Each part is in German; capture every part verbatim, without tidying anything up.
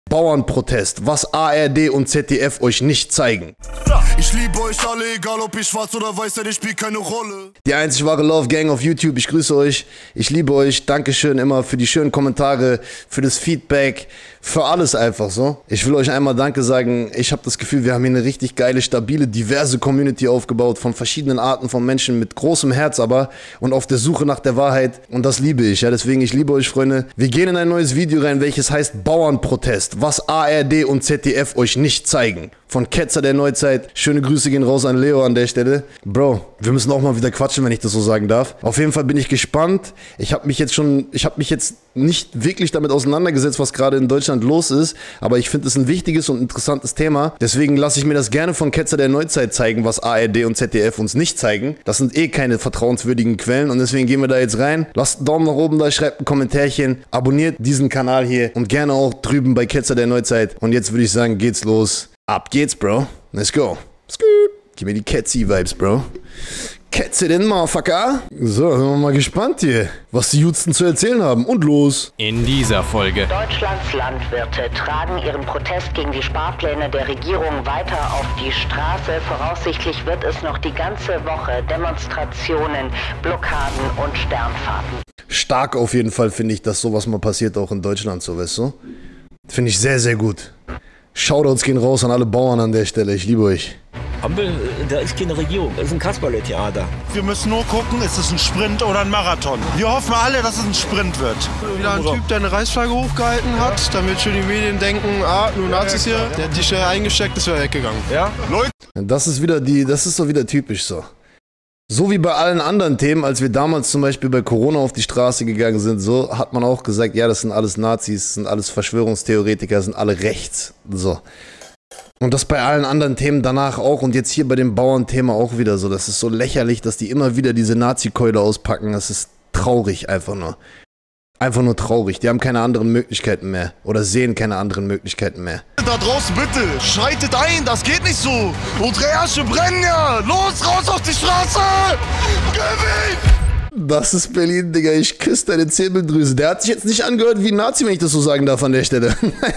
Bauernprotest, was A R D und Z D F euch nicht zeigen. Ich liebe euch alle, egal ob ich schwarz oder weiß seid, ich spielt keine Rolle. Die einzig wahre Love Gang auf YouTube, ich grüße euch, ich liebe euch, Dankeschön immer für die schönen Kommentare, für das Feedback, für alles einfach so. Ich will euch einmal Danke sagen, ich habe das Gefühl, wir haben hier eine richtig geile, stabile, diverse Community aufgebaut, von verschiedenen Arten von Menschen, mit großem Herz aber und auf der Suche nach der Wahrheit, und das liebe ich, ja, deswegen, ich liebe euch, Freunde. Wir gehen in ein neues Video rein, welches heißt Bauernprotest, was A R D und Z D F euch nicht zeigen. Von Ketzer der Neuzeit. Schöne Grüße gehen raus an Leo an der Stelle. Bro, wir müssen auch mal wieder quatschen, wenn ich das so sagen darf. Auf jeden Fall bin ich gespannt. Ich habe mich jetzt schon, ich habe mich jetzt nicht wirklich damit auseinandergesetzt, was gerade in Deutschland los ist. Aber ich finde es ein wichtiges und interessantes Thema. Deswegen lasse ich mir das gerne von Ketzer der Neuzeit zeigen, was A R D und Z D F uns nicht zeigen. Das sind eh keine vertrauenswürdigen Quellen und deswegen gehen wir da jetzt rein. Lasst einen Daumen nach oben da, schreibt ein Kommentärchen, abonniert diesen Kanal hier und gerne auch drüben bei Ketzer der Neuzeit. Und jetzt würde ich sagen, geht's los. Ab geht's, Bro. Let's go. Scoot. Gib mir die Ketzi-Vibes, Bro. Ketze den Motherfucker. So, sind wir mal gespannt hier, was die Jutsten zu erzählen haben. Und los. In dieser Folge. Deutschlands Landwirte tragen ihren Protest gegen die Sparpläne der Regierung weiter auf die Straße. Voraussichtlich wird es noch die ganze Woche Demonstrationen, Blockaden und Sternfahrten. Stark auf jeden Fall finde ich, dass sowas mal passiert, auch in Deutschland, so, weißt du? Finde ich sehr, sehr gut. Shoutouts gehen raus an alle Bauern an der Stelle, ich liebe euch. Ampel, da ist keine Regierung, das ist ein Kasperle-Theater. Wir müssen nur gucken, ist es ein Sprint oder ein Marathon. Wir hoffen alle, dass es ein Sprint wird. Wieder ein Typ, der eine Reichsflagge hochgehalten hat, damit schon die Medien denken, ah, nur Nazis hier. Der hat die schnell eingesteckt, ist wieder weggegangen. Ja, Leute. Das ist wieder die, das ist so wieder typisch so. So wie bei allen anderen Themen, als wir damals zum Beispiel bei Corona auf die Straße gegangen sind, so hat man auch gesagt, ja, das sind alles Nazis, das sind alles Verschwörungstheoretiker, das sind alle rechts, so. Und das bei allen anderen Themen danach auch und jetzt hier bei dem Bauernthema auch wieder so. Das ist so lächerlich, dass die immer wieder diese Nazi-Keule auspacken, das ist traurig einfach nur. Einfach nur traurig, die haben keine anderen Möglichkeiten mehr oder sehen keine anderen Möglichkeiten mehr. Da draußen bitte, schreitet ein, das geht nicht so. Unsere Ärsche brennen ja. Los, raus auf die Straße. Gewinn! Das ist Berlin, Digga, ich küsse deine Zirbeldrüse. Der hat sich jetzt nicht angehört wie ein Nazi, wenn ich das so sagen darf an der Stelle.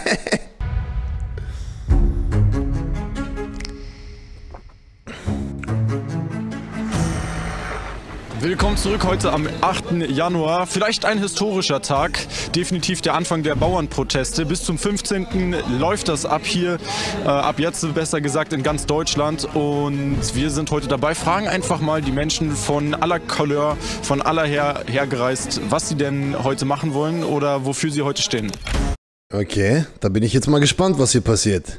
Willkommen zurück heute am achten Januar. Vielleicht ein historischer Tag, definitiv der Anfang der Bauernproteste. Bis zum fünfzehnten läuft das ab hier, äh, ab jetzt besser gesagt in ganz Deutschland. Und wir sind heute dabei, fragen einfach mal die Menschen von aller Couleur, von aller her hergereist, was sie denn heute machen wollen oder wofür sie heute stehen. Okay, da bin ich jetzt mal gespannt, was hier passiert.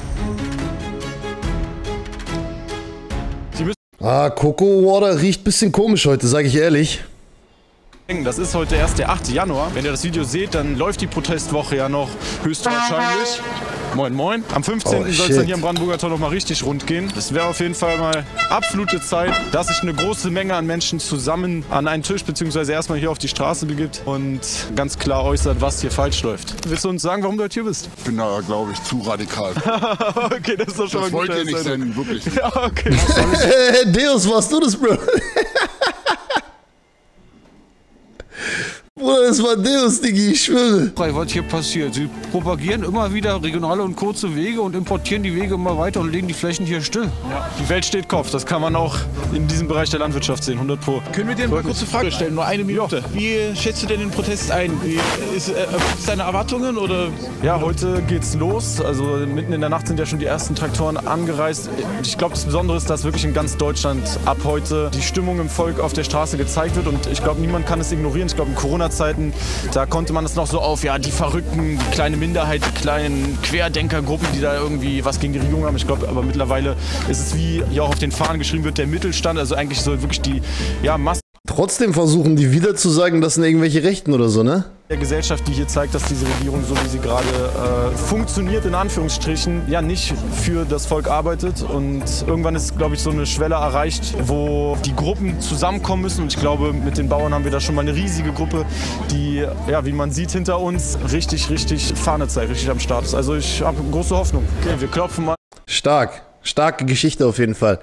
Ah, Coco Water riecht ein bisschen komisch heute, sage ich ehrlich. Das ist heute erst der achte Januar. Wenn ihr das Video seht, dann läuft die Protestwoche ja noch höchstwahrscheinlich. Moin Moin. Am fünfzehnten Oh, soll es dann hier am Brandenburger Tor noch mal richtig rund gehen. Es wäre auf jeden Fall mal absolute Zeit, dass sich eine große Menge an Menschen zusammen an einen Tisch bzw. erstmal hier auf die Straße begibt und ganz klar äußert, was hier falsch läuft. Willst du uns sagen, warum du heute hier bist? Ich bin da, glaube ich, zu radikal. Okay, das ist doch schon Das mal gut. wollt ihr nicht senden, wirklich. Ja, okay. Deus, warst du das, Bro? Bruder, das war Deus, Diggi, ich schwöre. Was hier passiert? Sie propagieren immer wieder regionale und kurze Wege und importieren die Wege immer weiter und legen die Flächen hier still. Ja, die Welt steht Kopf, das kann man auch in diesem Bereich der Landwirtschaft sehen, hundert Pro. Können wir dir eine kurze Frage stellen, nur eine Minute? Wie schätzt du denn den Protest ein? Wie, ist, äh, ist deine Erwartungen oder? Ja, heute geht's los, also mitten in der Nacht sind ja schon die ersten Traktoren angereist. Ich glaube, das Besondere ist, dass wirklich in ganz Deutschland ab heute die Stimmung im Volk auf der Straße gezeigt wird und ich glaube, niemand kann es ignorieren. Ich glaube, in Corona-Zeiten, da konnte man es noch so auf, ja, die Verrückten, die kleine Minderheit, die kleinen Querdenkergruppen, die da irgendwie was gegen die Regierung haben. Ich glaube, aber mittlerweile ist es, wie hier auch auf den Fahnen geschrieben wird, der Mittelstand, also eigentlich so wirklich die, ja, Masse Trotzdem versuchen die wieder zu sagen, das sind irgendwelche Rechten oder so, ne? der Gesellschaft, die hier zeigt, dass diese Regierung, so wie sie gerade äh, funktioniert, in Anführungsstrichen, ja nicht für das Volk arbeitet. Und irgendwann ist, glaube ich, so eine Schwelle erreicht, wo die Gruppen zusammenkommen müssen. Und ich glaube, mit den Bauern haben wir da schon mal eine riesige Gruppe, die, ja, wie man sieht, hinter uns richtig, richtig Fahne zeigt, richtig am Start ist. Also ich habe große Hoffnung. Okay, wir klopfen mal. Stark. Starke Geschichte auf jeden Fall.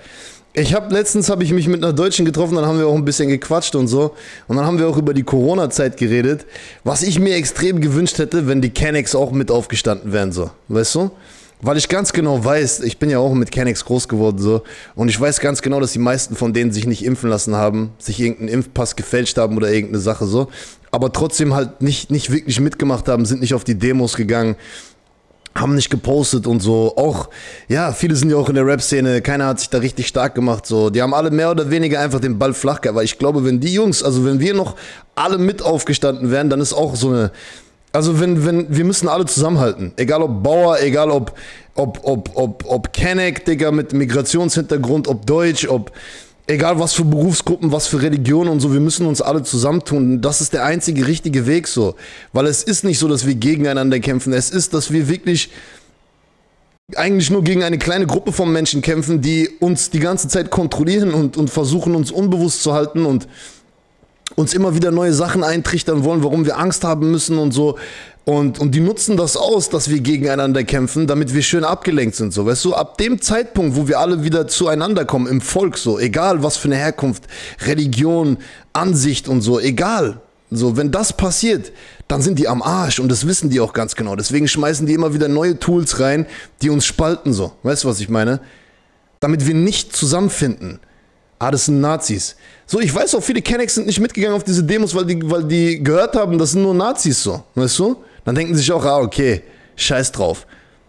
Ich habe letztens habe ich mich mit einer Deutschen getroffen, dann haben wir auch ein bisschen gequatscht und so. Und dann haben wir auch über die Corona-Zeit geredet. Was ich mir extrem gewünscht hätte, wenn die Kennex auch mit aufgestanden wären, so. Weißt du? Weil ich ganz genau weiß, ich bin ja auch mit Kennex groß geworden, so. Und ich weiß ganz genau, dass die meisten von denen sich nicht impfen lassen haben, sich irgendeinen Impfpass gefälscht haben oder irgendeine Sache, so. Aber trotzdem halt nicht, nicht wirklich mitgemacht haben, sind nicht auf die Demos gegangen, haben nicht gepostet und so. Auch, ja, viele sind ja auch in der Rap-Szene, keiner hat sich da richtig stark gemacht, so. Die haben alle mehr oder weniger einfach den Ball flach gehabt. Aber ich glaube, wenn die Jungs, also wenn wir noch alle mit aufgestanden wären, dann ist auch so eine, also wenn, wenn, wir müssen alle zusammenhalten. Egal ob Bauer, egal ob, ob, ob, ob, ob Kenneck, Digga, mit Migrationshintergrund, ob Deutsch, ob, egal was für Berufsgruppen, was für Religionen und so, wir müssen uns alle zusammentun. Das ist der einzige richtige Weg, so. Weil es ist nicht so, dass wir gegeneinander kämpfen. Es ist, dass wir wirklich eigentlich nur gegen eine kleine Gruppe von Menschen kämpfen, die uns die ganze Zeit kontrollieren und, und versuchen, uns unbewusst zu halten und uns immer wieder neue Sachen eintrichtern wollen, warum wir Angst haben müssen und so. Und, und die nutzen das aus, dass wir gegeneinander kämpfen, damit wir schön abgelenkt sind, so. Weißt du, ab dem Zeitpunkt, wo wir alle wieder zueinander kommen, im Volk, so, egal was für eine Herkunft, Religion, Ansicht und so, egal. So, wenn das passiert, dann sind die am Arsch und das wissen die auch ganz genau. Deswegen schmeißen die immer wieder neue Tools rein, die uns spalten, so. Weißt du, was ich meine? Damit wir nicht zusammenfinden. Ah, das sind Nazis. So, ich weiß auch, viele Kennex sind nicht mitgegangen auf diese Demos, weil die, weil die gehört haben, das sind nur Nazis, so. Weißt du? Dann denken sie sich auch, ah, okay, scheiß drauf.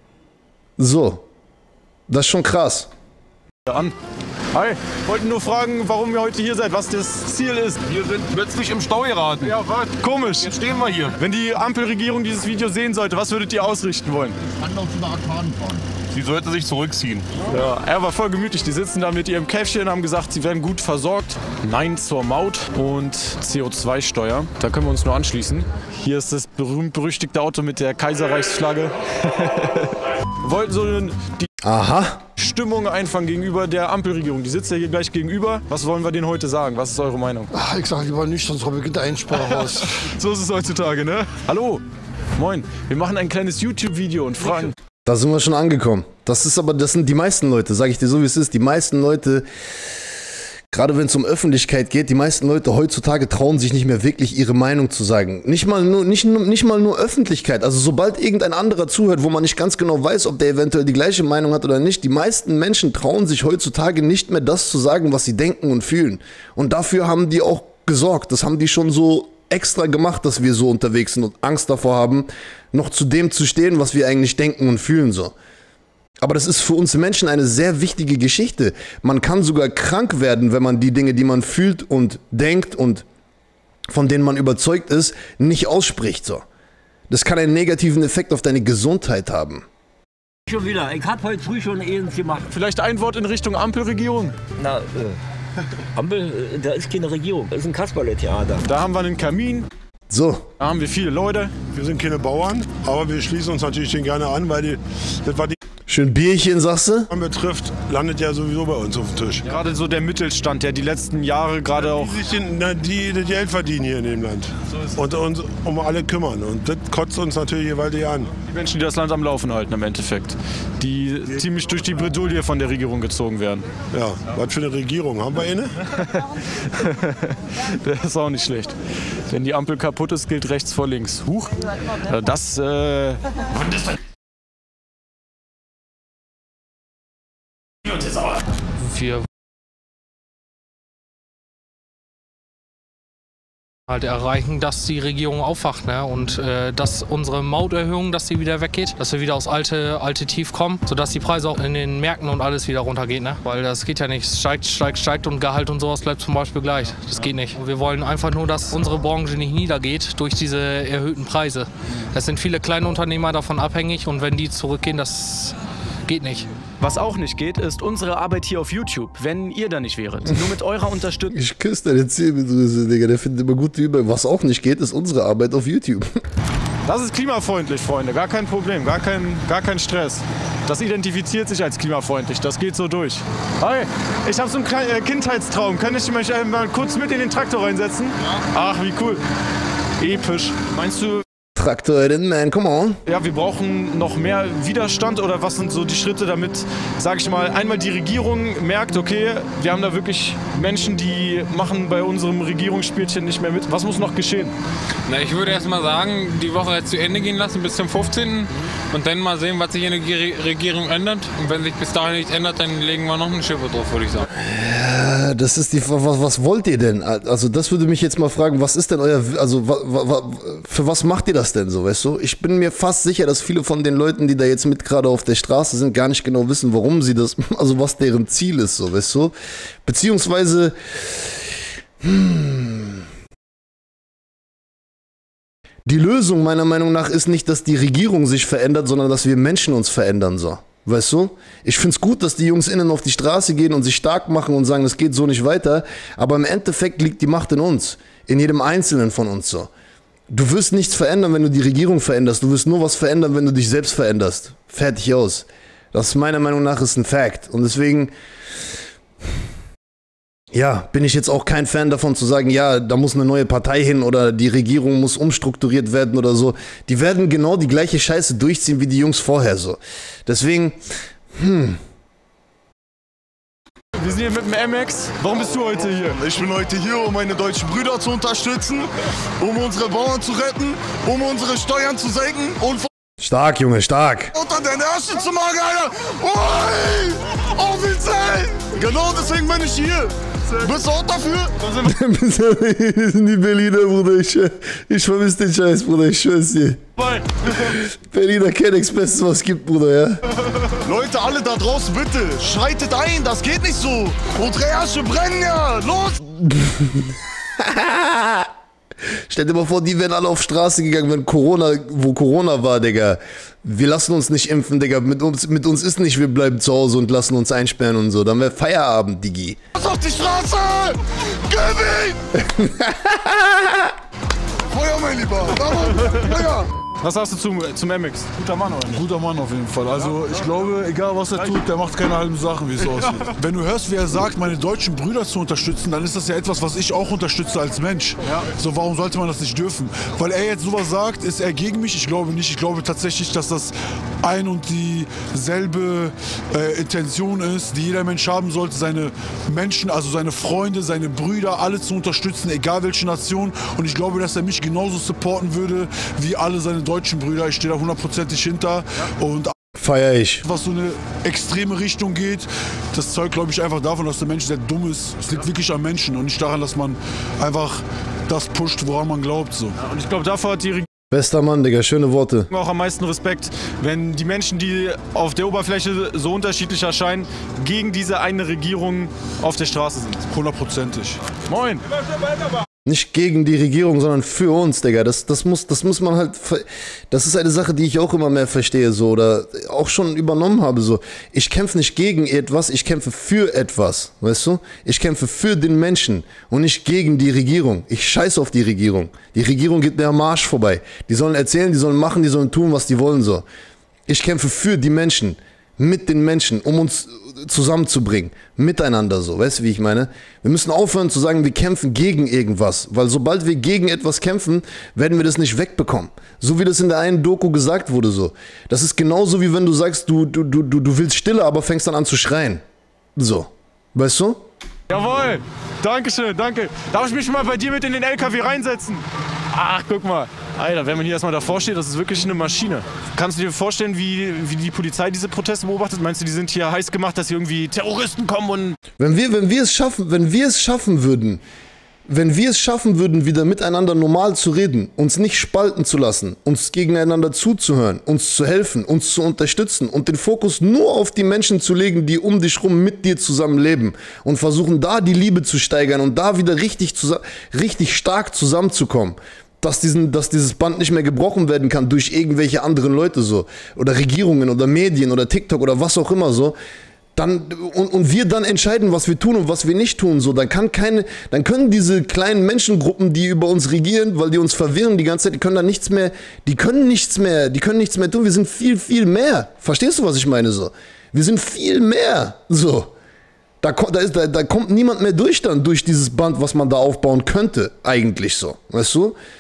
So. Das ist schon krass. An. Hi, wollten nur fragen, warum ihr heute hier seid, was das Ziel ist. Wir sind plötzlich im Stau geraten. Ja, was? Komisch. Jetzt stehen wir hier. Wenn die Ampelregierung dieses Video sehen sollte, was würdet ihr ausrichten wollen? Kann doch zu der Arkaden fahren. Sie sollte sich zurückziehen. Ja, er war voll gemütlich. Die sitzen da mit ihrem Käffchen, haben gesagt, sie werden gut versorgt. Nein zur Maut und C O zwei Steuer. Da können wir uns nur anschließen. Hier ist das berühmt-berüchtigte Auto mit der Kaiserreichsflagge. Wir wollten so die Aha. Stimmung einfangen gegenüber der Ampelregierung. Die sitzt ja hier gleich gegenüber. Was wollen wir denen heute sagen? Was ist eure Meinung? Ach, ich sag lieber nicht, sonst beginnt der Einsprache raus. So ist es heutzutage, ne? Hallo. Moin. Wir machen ein kleines YouTube-Video und fragen... Da sind wir schon angekommen. Das ist aber, das sind die meisten Leute, sage ich dir so, wie es ist. Die meisten Leute, gerade wenn es um Öffentlichkeit geht, die meisten Leute heutzutage trauen sich nicht mehr wirklich ihre Meinung zu sagen. Nicht mal nur, nicht, nicht mal nur Öffentlichkeit. Also sobald irgendein anderer zuhört, wo man nicht ganz genau weiß, ob der eventuell die gleiche Meinung hat oder nicht, die meisten Menschen trauen sich heutzutage nicht mehr das zu sagen, was sie denken und fühlen. Und dafür haben die auch gesorgt. Das haben die schon so extra gemacht, dass wir so unterwegs sind und Angst davor haben, noch zu dem zu stehen, was wir eigentlich denken und fühlen, so. Aber das ist für uns Menschen eine sehr wichtige Geschichte. Man kann sogar krank werden, wenn man die Dinge, die man fühlt und denkt und von denen man überzeugt ist, nicht ausspricht, so. Das kann einen negativen Effekt auf deine Gesundheit haben. Schon wieder. Ich habe heute früh schon eins gemacht. Vielleicht ein Wort in Richtung Ampelregierung? Na, äh, Ampel, äh, da ist keine Regierung. Das ist ein Kasperle-Theater. Da haben wir einen Kamin. So. Da haben wir viele Leute. Wir sind keine Bauern, aber wir schließen uns natürlich den gerne an, weil die, das war die Schön Bierchen, sagst du? betrifft, landet ja sowieso bei uns auf dem Tisch. Gerade so der Mittelstand, der die letzten Jahre gerade auch... Die sich den, na, die, die Geld verdienen hier in dem Land und uns um alle kümmern. Und das kotzt uns natürlich gewaltig an. Die Menschen, die das Land am Laufen halten im Endeffekt. Die ziemlich durch die Bredouille von der Regierung gezogen werden. Ja, was für eine Regierung? Haben wir eine? Das ist auch nicht schlecht. Wenn die Ampel kaputt ist, gilt rechts vor links. Huch, das... Äh Wir halt erreichen, dass die Regierung aufwacht, ne? Und äh, dass unsere Mauterhöhung, dass die wieder weggeht, dass wir wieder aufs alte, alte Tief kommen, sodass die Preise auch in den Märkten und alles wieder runtergehen, ne? Weil das geht ja nicht, es steigt, steigt, steigt und Gehalt und sowas bleibt zum Beispiel gleich. Das geht nicht. Und wir wollen einfach nur, dass unsere Branche nicht niedergeht durch diese erhöhten Preise. Es sind viele kleine Unternehmer davon abhängig und wenn die zurückgehen, das geht nicht. Was auch nicht geht, ist unsere Arbeit hier auf YouTube, wenn ihr da nicht wäret. Nur mit eurer Unterstützung... Ich küsse deine Zähmedrüse, Digga. Der findet immer gute Übungen. Was auch nicht geht, ist unsere Arbeit auf YouTube. Das ist klimafreundlich, Freunde. Gar kein Problem, gar kein, gar kein Stress. Das identifiziert sich als klimafreundlich. Das geht so durch. Hi, ich habe so einen kleinen äh, Kindheitstraum. Kann ich mich äh, mal kurz mit in den Traktor reinsetzen? Ach, wie cool. Episch. Meinst du... Traktorin, man, come on. Ja, wir brauchen noch mehr Widerstand oder was sind so die Schritte, damit, sage ich mal, einmal die Regierung merkt, okay, wir haben da wirklich Menschen, die machen bei unserem Regierungsspielchen nicht mehr mit. Was muss noch geschehen? Na, ich würde erst mal sagen, die Woche jetzt zu Ende gehen lassen bis zum fünfzehnten und dann mal sehen, was sich in der Regierung ändert. Und wenn sich bis dahin nichts ändert, dann legen wir noch eine Schippe drauf, würde ich sagen. Ja, das ist die, was, was wollt ihr denn? Also das würde mich jetzt mal fragen, was ist denn euer, also wa, wa, für was macht ihr das denn so, weißt du? Ich bin mir fast sicher, dass viele von den Leuten, die da jetzt mit gerade auf der Straße sind, gar nicht genau wissen, warum sie das, also was deren Ziel ist, so, weißt du? Beziehungsweise, hm, die Lösung meiner Meinung nach ist nicht, dass die Regierung sich verändert, sondern dass wir Menschen uns verändern, so. Weißt du? Ich find's gut, dass die Jungs innen auf die Straße gehen und sich stark machen und sagen, es geht so nicht weiter, aber im Endeffekt liegt die Macht in uns, in jedem Einzelnen von uns, so. Du wirst nichts verändern, wenn du die Regierung veränderst, du wirst nur was verändern, wenn du dich selbst veränderst. Fertig aus. Das meiner Meinung nach ist ein Fact und deswegen, ja, bin ich jetzt auch kein Fan davon zu sagen, ja, da muss eine neue Partei hin oder die Regierung muss umstrukturiert werden oder so. Die werden genau die gleiche Scheiße durchziehen wie die Jungs vorher so. Deswegen, hm. Wir sind hier mit dem M X. Warum bist du heute hier? Ich bin heute hier, um meine deutschen Brüder zu unterstützen, um unsere Bauern zu retten, um unsere Steuern zu senken und Stark, Junge, stark. unter den Herrscher zu machen, Alter. Ui, offiziell. Genau deswegen bin ich hier. Bist du auch dafür? Wir sind die Berliner, Bruder. Ich, ich vermisse den Scheiß, Bruder. Ich schwör's dir. Berliner Kennex, Bestes, was es gibt, Bruder, ja? Leute, alle da draußen, bitte, schreitet ein, das geht nicht so. Unsere Herrscher brennen ja. Los! Stell dir mal vor, die wären alle auf Straße gegangen, wenn Corona, wo Corona war, Digga. Wir lassen uns nicht impfen, Digga. Mit uns, mit uns ist nicht, wir bleiben zu Hause und lassen uns einsperren und so. Dann wäre Feierabend, Digi. Los auf die Straße! Gib ihn! Feuer, mein Lieber! Feuer! Was sagst du zum, zum M X? Guter Mann, oder nicht? Guter Mann auf jeden Fall. Also ich glaube, egal was er tut, der macht keine halben Sachen, wie es aussieht. Wenn du hörst, wie er sagt, meine deutschen Brüder zu unterstützen, dann ist das ja etwas, was ich auch unterstütze als Mensch. Ja. So, warum sollte man das nicht dürfen? Weil er jetzt sowas sagt, ist er gegen mich? Ich glaube nicht. Ich glaube tatsächlich, dass das ein und dieselbe äh, Intention ist, die jeder Mensch haben sollte, seine Menschen, also seine Freunde, seine Brüder, alle zu unterstützen, egal welche Nation. Und ich glaube, dass er mich genauso supporten würde, wie alle seine deutschen Brüder. Ich stehe da hundertprozentig hinter. Ja. Und feier ich. Was so eine extreme Richtung geht, das zeugt, glaube ich, einfach davon, dass der Mensch sehr dumm ist. Es liegt wirklich am Menschen und nicht daran, dass man einfach das pusht, woran man glaubt. So. Ja, und ich glaube, davor hat die Regierung Bester Mann, Digga, schöne Worte. auch am meisten Respekt, wenn die Menschen, die auf der Oberfläche so unterschiedlich erscheinen, gegen diese eine Regierung auf der Straße sind. Hundertprozentig. Moin! Nicht gegen die Regierung, sondern für uns, Digga. Das, das, muss, das muss man halt. Das ist eine Sache, die ich auch immer mehr verstehe, so, oder auch schon übernommen habe. So. Ich kämpfe nicht gegen etwas, ich kämpfe für etwas. Weißt du? Ich kämpfe für den Menschen und nicht gegen die Regierung. Ich scheiße auf die Regierung. Die Regierung geht mir am Arsch vorbei. Die sollen erzählen, die sollen machen, die sollen tun, was die wollen. So. Ich kämpfe für die Menschen. Mit den Menschen, um uns zusammenzubringen, miteinander so, weißt du, wie ich meine? Wir müssen aufhören zu sagen, wir kämpfen gegen irgendwas, weil sobald wir gegen etwas kämpfen, werden wir das nicht wegbekommen. So wie das in der einen Doku gesagt wurde, so. Das ist genauso wie wenn du sagst, du, du, du, du willst Stille, aber fängst dann an zu schreien. So, weißt du? Jawohl, Dankeschön, danke. Darf ich mich mal bei dir mit in den L K W reinsetzen? Ach, guck mal. Alter, wenn man hier erstmal davor steht, das ist wirklich eine Maschine. Kannst du dir vorstellen, wie, wie die Polizei diese Proteste beobachtet? Meinst du, die sind hier heiß gemacht, dass hier irgendwie Terroristen kommen und... Wenn wir, wenn wir es schaffen, wenn wir es schaffen würden, wenn wir es schaffen würden, wieder miteinander normal zu reden, uns nicht spalten zu lassen, uns gegeneinander zuzuhören, uns zu helfen, uns zu unterstützen und den Fokus nur auf die Menschen zu legen, die um dich rum mit dir zusammen leben und versuchen, da die Liebe zu steigern und da wieder richtig, richtig stark zusammenzukommen, dass, diesen, dass dieses Band nicht mehr gebrochen werden kann durch irgendwelche anderen Leute so oder Regierungen oder Medien oder TikTok oder was auch immer so, dann, und, und wir dann entscheiden, was wir tun und was wir nicht tun, so, dann kann keine, dann können diese kleinen Menschengruppen, die über uns regieren, weil die uns verwirren die ganze Zeit, die können da nichts mehr, die können nichts mehr, die können nichts mehr tun, wir sind viel, viel mehr. Verstehst du, was ich meine so? Wir sind viel mehr, so. Da, da, ist, da, da kommt niemand mehr durch dann, durch dieses Band, was man da aufbauen könnte, eigentlich so, weißt du?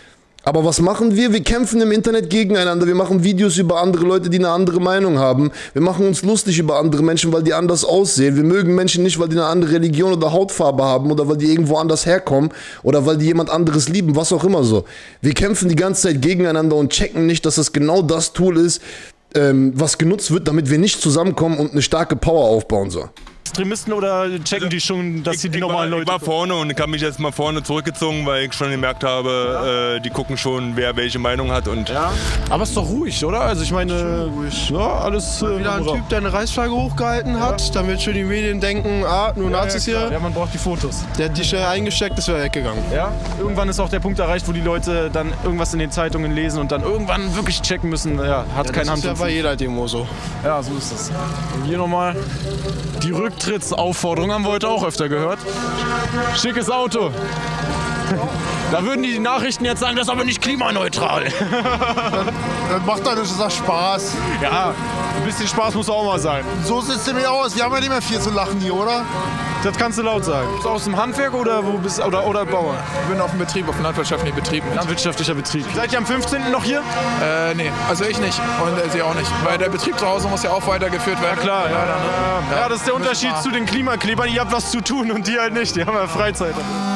Aber was machen wir? Wir kämpfen im Internet gegeneinander. Wir machen Videos über andere Leute, die eine andere Meinung haben. Wir machen uns lustig über andere Menschen, weil die anders aussehen. Wir mögen Menschen nicht, weil die eine andere Religion oder Hautfarbe haben oder weil die irgendwo anders herkommen oder weil die jemand anderes lieben, was auch immer so. Wir kämpfen die ganze Zeit gegeneinander und checken nicht, dass das genau das Tool ist, ähm, was genutzt wird, damit wir nicht zusammenkommen und eine starke Power aufbauen so. Extremisten oder checken die schon, dass sie die normalen Leute... Ich war vorne und ich habe mich jetzt mal vorne zurückgezogen, weil ich schon gemerkt habe, äh, die gucken schon, wer welche Meinung hat. Und ja. Aber es ist doch ruhig, oder? Also ich meine, ruhig. Ja, alles... Äh, wieder ein Typ, der eine Reichsflagge hochgehalten hat, ja. damit schon die Medien denken, ah, nur ja, Nazis ja, hier. Ja, man braucht die Fotos. Der hat die schnell eingesteckt, ist wieder weggegangen. Ja, irgendwann ist auch der Punkt erreicht, wo die Leute dann irgendwas in den Zeitungen lesen und dann irgendwann wirklich checken müssen, ja, hat ja, kein Hand. Das ist ja bei jeder Demo so. Ja, so ist es. Und hier nochmal die Rücktrittsaufforderung. Haben wir heute auch öfter gehört. Schickes Auto. Da würden die Nachrichten jetzt sagen, das ist aber nicht klimaneutral. Das macht doch nicht, das ist doch Spaß. Ja, ein bisschen Spaß muss auch mal sein. So sieht es nämlich aus. Wir haben ja nicht mehr viel zu lachen hier, oder? Das kannst du laut sagen. Bist du aus dem Handwerk oder wo bist oder, oder Bauer? Ich bin auf dem Betrieb, auf einem landwirtschaftlichen Betrieb. Landwirtschaftlicher Betrieb. Seid ihr am fünfzehnten noch hier? Äh, nee, also ich nicht und äh, sie auch nicht. Weil der Betrieb zu Hause muss ja auch weitergeführt werden. Ja klar, ja. Ja, ja, ja, das ist der Unterschied zu den Klimaklebern. Ihr habt was zu tun und die halt nicht. Die haben ja Freizeit.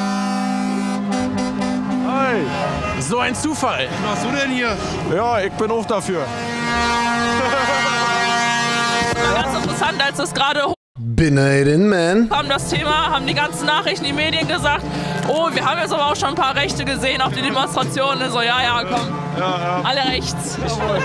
Hi, so ein Zufall. Was machst du denn hier? Ja, ich bin auch dafür. Ganz interessant, als das gerade Beneiden, man. Haben das Thema, haben die ganzen Nachrichten, die Medien gesagt, oh, wir haben jetzt aber auch schon ein paar Rechte gesehen auf die Demonstrationen. So, ja, ja, komm, ja, ja. alle rechts. Ja, ja, ja.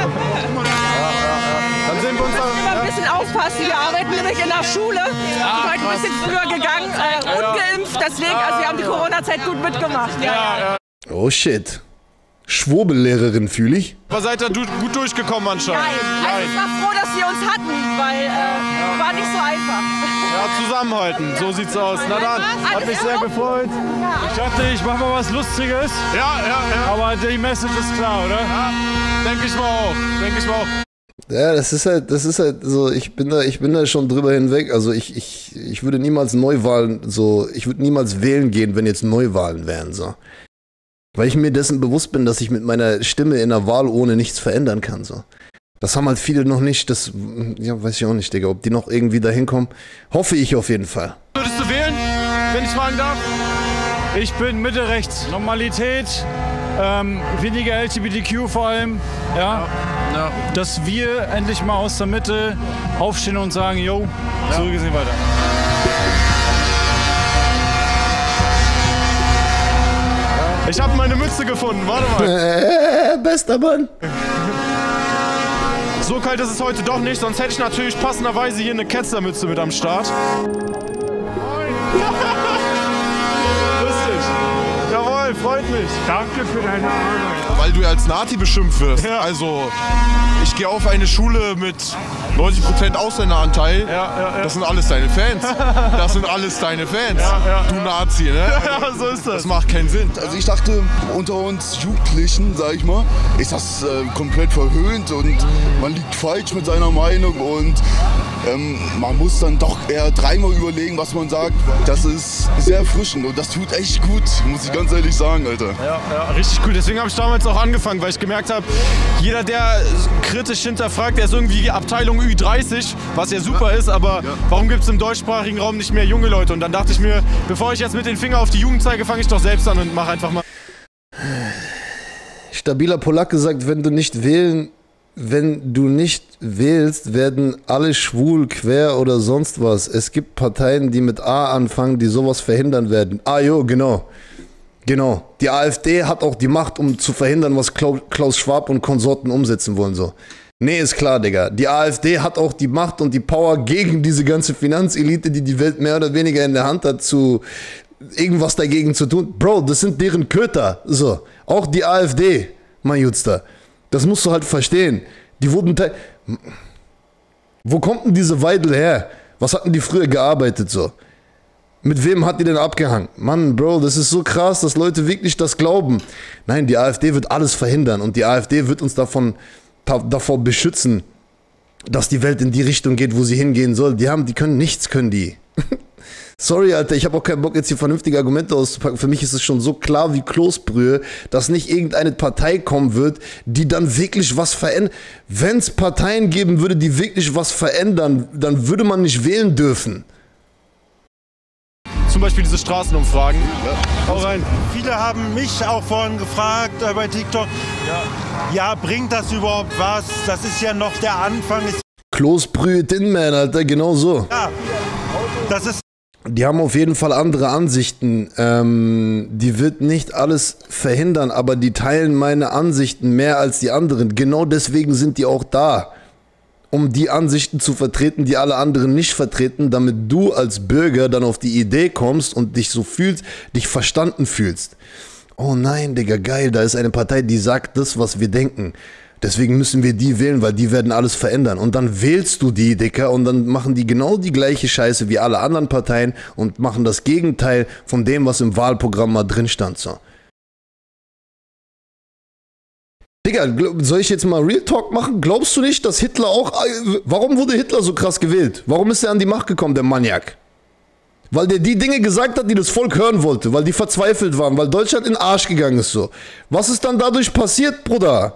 Dann sehen wir uns da. Wir müssen ein bisschen aufpassen, wir arbeiten nämlich in der Schule. Ja, sind heute ein bisschen früher gegangen, äh, ungeimpft, deswegen, also wir haben die Corona-Zeit gut mitgemacht. Ja, ja, ja. Oh shit. Schwurbellehrerin fühle ich. Aber seid ihr gut durchgekommen anscheinend? Nein. Also ich war froh, dass wir uns hatten, weil äh, war nicht so einfach. Ja, zusammenhalten, so sieht's aus. Na dann, hat mich sehr gefreut. Ich dachte, ich mach mal was Lustiges. Ja, ja, ja. Aber die Message ist klar, oder? Ja, denke ich mal auch. Denke ich mal auch. Ja, das ist halt, das ist halt so, ich bin da, ich bin da schon drüber hinweg. Also ich, ich, ich würde niemals Neuwahlen so, ich würde niemals wählen gehen, wenn jetzt Neuwahlen wären, so. Weil ich mir dessen bewusst bin, dass ich mit meiner Stimme in der Wahl ohne nichts verändern kann, so. Das haben halt viele noch nicht, das, ja, weiß ich auch nicht, Digga, ob die noch irgendwie da hinkommen. Hoffe ich auf jeden Fall. Würdest du wählen, wenn ich fragen darf? Ich bin Mitte rechts. Normalität, ähm, weniger L G B T Q vor allem, ja. Ja. Dass wir endlich mal aus der Mitte aufstehen und sagen, yo, ja. So geht's nicht weiter. Ich habe meine Mütze gefunden, warte mal. Äh, bester Mann. So kalt ist es heute doch nicht, sonst hätte ich natürlich passenderweise hier eine Ketzermütze mit am Start. Lustig. Jawohl, freut mich. Danke für deine Arbeit. Weil du als Nazi beschimpft wirst. Ja. Also, ich gehe auf eine Schule mit neunzig Prozent Ausländeranteil. Ja, ja, ja. Das sind alles deine Fans. Das sind alles deine Fans. Ja, ja, du Nazi, ne? Ja, so ist das. Das macht keinen Sinn. Also ich dachte, unter uns Jugendlichen, sag ich mal, ist das äh, komplett verhöhnt und man liegt falsch mit seiner Meinung und ähm, man muss dann doch eher dreimal überlegen, was man sagt. Das ist sehr erfrischend und das tut echt gut, muss ich ganz ehrlich sagen, Alter. Ja, ja, richtig cool. Deswegen habe ich damals auch angefangen, weil ich gemerkt habe, jeder, der kritisch hinterfragt, der ist irgendwie Abteilung Ü dreißig, was ja super ist, aber ja. Warum gibt es im deutschsprachigen Raum nicht mehr junge Leute? Und dann dachte ich mir, bevor ich jetzt mit den Finger auf die Jugend zeige, fange ich doch selbst an und mache einfach mal. Stabiler Polacke sagt, wenn du nicht wählen, wenn du nicht wählst, werden alle schwul, quer oder sonst was. Es gibt Parteien, die mit A anfangen, die sowas verhindern werden. Ah jo, genau. Genau. Die AfD hat auch die Macht, um zu verhindern, was Klaus Schwab und Konsorten umsetzen wollen, so. Nee, ist klar, Digga. Die AfD hat auch die Macht und die Power gegen diese ganze Finanzelite, die die Welt mehr oder weniger in der Hand hat, zu irgendwas dagegen zu tun. Bro, das sind deren Köter. So. Auch die AfD, mein Jutster. Das musst du halt verstehen. Die wurden... Wo kommt denn diese Weidel her? Was hatten die früher gearbeitet, so? Mit wem hat die denn abgehangen? Mann, Bro, das ist so krass, dass Leute wirklich das glauben. Nein, die AfD wird alles verhindern und die AfD wird uns davon... davor beschützen, dass die Welt in die Richtung geht, wo sie hingehen soll. Die haben, die können nichts, können die. Sorry, Alter, ich habe auch keinen Bock, jetzt hier vernünftige Argumente auszupacken. Für mich ist es schon so klar wie Kloßbrühe, dass nicht irgendeine Partei kommen wird, die dann wirklich was verändert. Wenn es Parteien geben würde, die wirklich was verändern, dann würde man nicht wählen dürfen. Zum Beispiel diese Straßenumfragen. Ja. Hau rein. Viele haben mich auch vorhin gefragt äh, bei TikTok, ja. ja, bringt das überhaupt was? Das ist ja noch der Anfang. Kloßbrühe Tinman, Alter, genau so. Ja, das ist... Die haben auf jeden Fall andere Ansichten. Ähm, die wird nicht alles verhindern, aber die teilen meine Ansichten mehr als die anderen. Genau deswegen sind die auch da. Um die Ansichten zu vertreten, die alle anderen nicht vertreten, damit du als Bürger dann auf die Idee kommst und dich so fühlst, dich verstanden fühlst. Oh nein, Digga, geil, da ist eine Partei, die sagt das, was wir denken. Deswegen müssen wir die wählen, weil die werden alles verändern. Und dann wählst du die, Dicker, und dann machen die genau die gleiche Scheiße wie alle anderen Parteien und machen das Gegenteil von dem, was im Wahlprogramm mal drin stand. So. Digga, soll ich jetzt mal Real Talk machen? Glaubst du nicht, dass Hitler auch... Warum wurde Hitler so krass gewählt? Warum ist er an die Macht gekommen, der Maniak? Weil der die Dinge gesagt hat, die das Volk hören wollte, weil die verzweifelt waren, weil Deutschland in den Arsch gegangen ist. So. Was ist dann dadurch passiert, Bruder?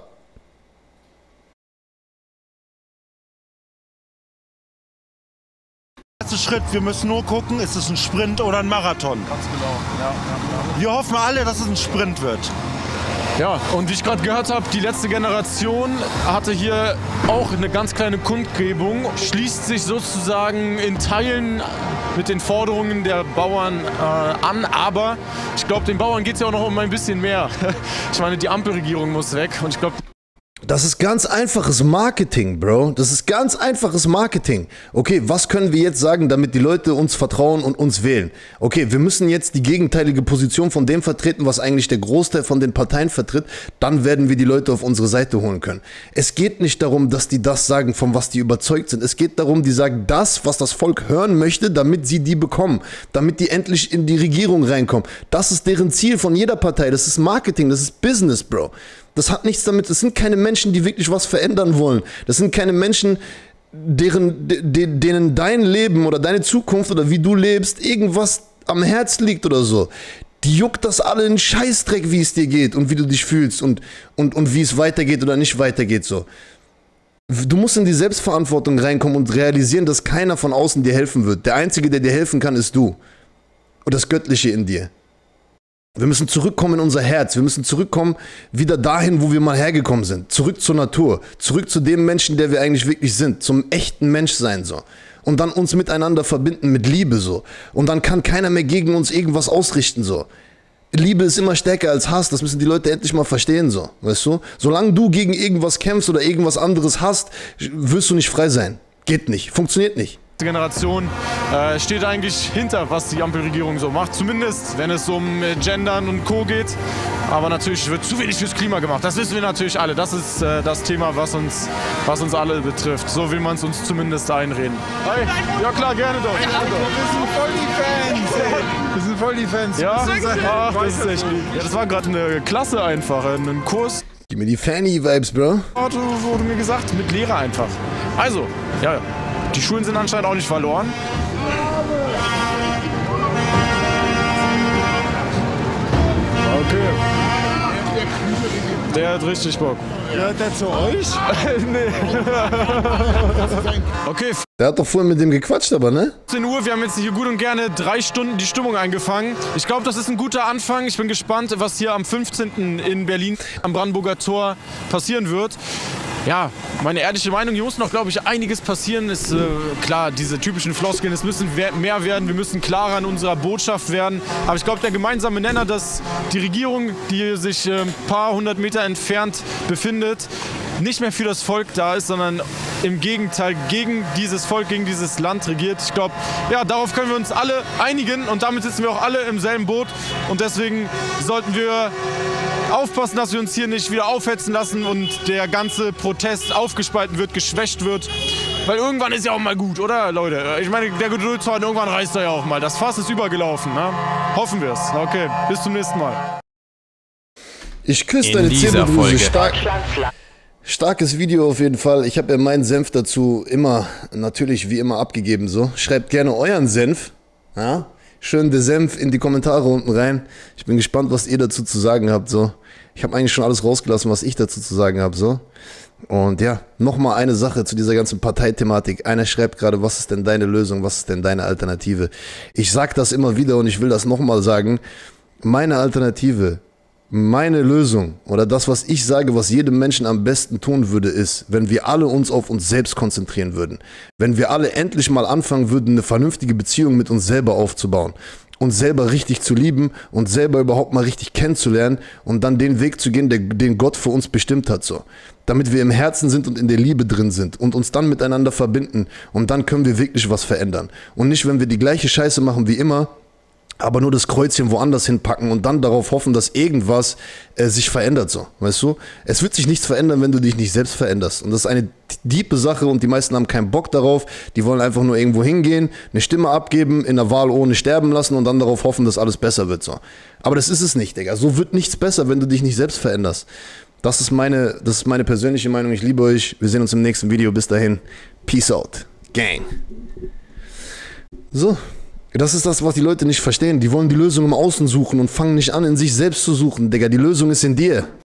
Erster Schritt, wir müssen nur gucken, ist es ein Sprint oder ein Marathon. Ganz genau, ja, ja. Wir hoffen alle, dass es ein Sprint wird. Ja, und wie ich gerade gehört habe, die letzte Generation hatte hier auch eine ganz kleine Kundgebung, schließt sich sozusagen in Teilen mit den Forderungen der Bauern äh, an, aber ich glaube, den Bauern geht es ja auch noch um ein bisschen mehr. Ich meine, die Ampelregierung muss weg und ich glaube... Das ist ganz einfaches Marketing, Bro. Das ist ganz einfaches Marketing. Okay, was können wir jetzt sagen, damit die Leute uns vertrauen und uns wählen? Okay, wir müssen jetzt die gegenteilige Position von dem vertreten, was eigentlich der Großteil von den Parteien vertritt. Dann werden wir die Leute auf unsere Seite holen können. Es geht nicht darum, dass die das sagen, von was die überzeugt sind. Es geht darum, die sagen das, was das Volk hören möchte, damit sie die bekommen. Damit die endlich in die Regierung reinkommen. Das ist deren Ziel von jeder Partei. Das ist Marketing, das ist Business, Bro. Das hat nichts damit, das sind keine Menschen, die wirklich was verändern wollen. Das sind keine Menschen, deren, de, denen dein Leben oder deine Zukunft oder wie du lebst, irgendwas am Herz liegt oder so. Die juckt das alle in Scheißdreck, wie es dir geht und wie du dich fühlst und, und, und wie es weitergeht oder nicht weitergeht so. Du musst in die Selbstverantwortung reinkommen und realisieren, dass keiner von außen dir helfen wird. Der Einzige, der dir helfen kann, ist du. Und das Göttliche in dir. Wir müssen zurückkommen in unser Herz. Wir müssen zurückkommen wieder dahin, wo wir mal hergekommen sind. Zurück zur Natur. Zurück zu dem Menschen, der wir eigentlich wirklich sind. Zum echten Menschsein so. Und dann uns miteinander verbinden mit Liebe so. Und dann kann keiner mehr gegen uns irgendwas ausrichten so. Liebe ist immer stärker als Hass. Das müssen die Leute endlich mal verstehen so. Weißt du? Solange du gegen irgendwas kämpfst oder irgendwas anderes hast, wirst du nicht frei sein. Geht nicht. Funktioniert nicht. Die Generation äh, steht eigentlich hinter, was die Ampelregierung so macht. Zumindest, wenn es um äh, Gendern und Co. geht. Aber natürlich wird zu wenig fürs Klima gemacht. Das wissen wir natürlich alle. Das ist äh, das Thema, was uns, was uns alle betrifft. So will man es uns zumindest einreden. Hi. Ja klar, gerne doch. Ja, gerne doch. Wir sind voll die Fans. Wir sind voll die Fans. Ja, ach, das ist echt lieb. Ja, das war gerade eine Klasse einfach, ein Kurs. Gib mir die Fanny-Vibes, Bro. Wurde mir gesagt, mit Lehrer einfach. Also, ja, die Schulen sind anscheinend auch nicht verloren. Okay. Der hat richtig Bock. Gehört der zu euch? Nee. Okay. Der hat doch vorhin mit dem gequatscht, aber ne? zehn Uhr, wir haben jetzt hier gut und gerne drei Stunden die Stimmung eingefangen. Ich glaube, das ist ein guter Anfang. Ich bin gespannt, was hier am fünfzehnten in Berlin am Brandenburger Tor passieren wird. Ja, meine ehrliche Meinung, hier muss noch, glaube ich, einiges passieren. Ist äh, klar, diese typischen Floskeln, es müssen mehr werden, wir müssen klarer in unserer Botschaft werden. Aber ich glaube, der gemeinsame Nenner, dass die Regierung, die sich ein äh, paar hundert Meter entfernt befindet, nicht mehr für das Volk da ist, sondern im Gegenteil gegen dieses Volk, gegen dieses Land regiert. Ich glaube, ja, darauf können wir uns alle einigen und damit sitzen wir auch alle im selben Boot. Und deswegen sollten wir aufpassen, dass wir uns hier nicht wieder aufhetzen lassen und der ganze Protest aufgespalten wird, geschwächt wird. Weil irgendwann ist ja auch mal gut, oder Leute? Ich meine, der Geduldsfaden, irgendwann reißt er ja auch mal. Das Fass ist übergelaufen, ne? Hoffen wir es. Okay, bis zum nächsten Mal. Ich küsse deine Zirbeldrüse stark. Starkes Video auf jeden Fall. Ich habe ja meinen Senf dazu immer, natürlich wie immer abgegeben so. Schreibt gerne euren Senf. Ja? schön den Senf in die Kommentare unten rein. Ich bin gespannt, was ihr dazu zu sagen habt. So. Ich habe eigentlich schon alles rausgelassen, was ich dazu zu sagen habe. So. Und ja, nochmal eine Sache zu dieser ganzen Parteithematik. Einer schreibt gerade, was ist denn deine Lösung, was ist denn deine Alternative? Ich sage das immer wieder und ich will das nochmal sagen. Meine Alternative, meine Lösung oder das, was ich sage, was jedem Menschen am besten tun würde, ist, wenn wir alle uns auf uns selbst konzentrieren würden. Wenn wir alle endlich mal anfangen würden, eine vernünftige Beziehung mit uns selber aufzubauen. Uns selber richtig zu lieben und selber überhaupt mal richtig kennenzulernen und dann den Weg zu gehen, der, den Gott für uns bestimmt hat, so. Damit wir im Herzen sind und in der Liebe drin sind und uns dann miteinander verbinden und dann können wir wirklich was verändern. Und nicht, wenn wir die gleiche Scheiße machen wie immer, aber nur das Kreuzchen woanders hinpacken und dann darauf hoffen, dass irgendwas äh, sich verändert, so, weißt du? Es wird sich nichts verändern, wenn du dich nicht selbst veränderst. Und das ist eine diepe Sache und die meisten haben keinen Bock darauf. Die wollen einfach nur irgendwo hingehen, eine Stimme abgeben, in der Wahl ohne sterben lassen und dann darauf hoffen, dass alles besser wird, so. Aber das ist es nicht, Digga. So wird nichts besser, wenn du dich nicht selbst veränderst. Das ist meine, das ist meine persönliche Meinung. Ich liebe euch. Wir sehen uns im nächsten Video. Bis dahin. Peace out. Gang. So. Das ist das, was die Leute nicht verstehen. Die wollen die Lösung im Außen suchen und fangen nicht an, in sich selbst zu suchen. Digga, die Lösung ist in dir.